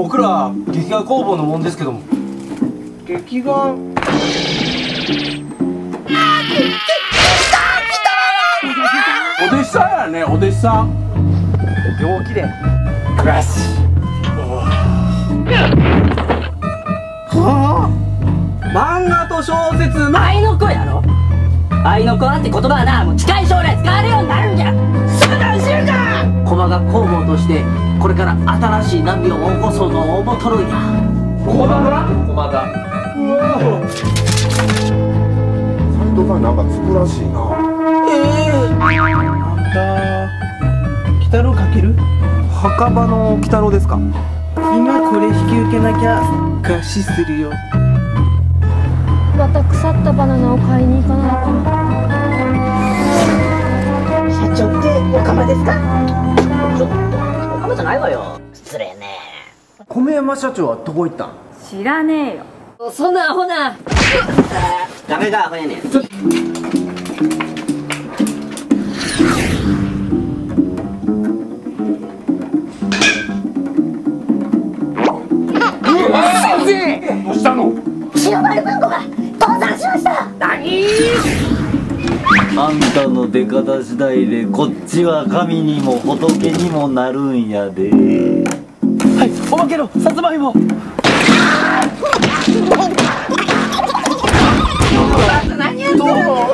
僕ら劇画工房のもんですけども。 劇画。 お弟子さんやね、お弟子さん。 陽気で。よし。はあ。漫画と小説の愛の子やろ。愛の子なんて言葉はな、もう近い将来使われるようになるんじゃ。相談するか。駒が工房としてこれから新しい波を起こそうと思うとるんや。 駒田。うわ。 斎藤さんなんかつくらしいな。 あんた鬼太郎描ける？ 墓場の鬼太郎ですか？ 今これ引き受けなきゃ餓死するよ。 また腐ったバナナを買いに行かないと。 社長ってオカマですか？ちょっとオカマじゃないわよ。失礼ね。 米山社長はどこ行ったん？ 知らねえよ。 そんなアホな。誰がアホやねん。 どうしたの？ 白丸文庫が倒産しました。何？ あんたの出方次第でこっちは神にも仏にもなるんやで。 はい、おまけのさつまいも。 何やってるの？